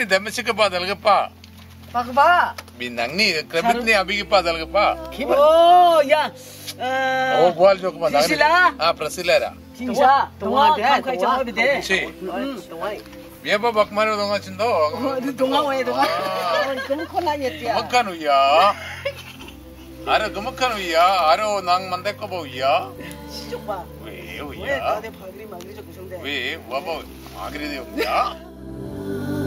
ni dami si kapadal ka pa. Pakba. Binang ni, krabit ni abi kapadal ka pa. Oh, ya. Oh, buwal jo kuma. Priscilla. Ah, Priscilla ra. 진짜 동화 감kai chama de. Si. 동화. Biya ba bakmano donga chindo? 동화 왜 동화? 그럼 콜라였지야. Makanu ya. Aro gumakanu ya. Aro nang mandek ko ba ya? 시족 봐. 왜 왜 ya? 나한테 바그리 마그리 좀 구성돼. 왜? 와봐. 아그리 되었냐?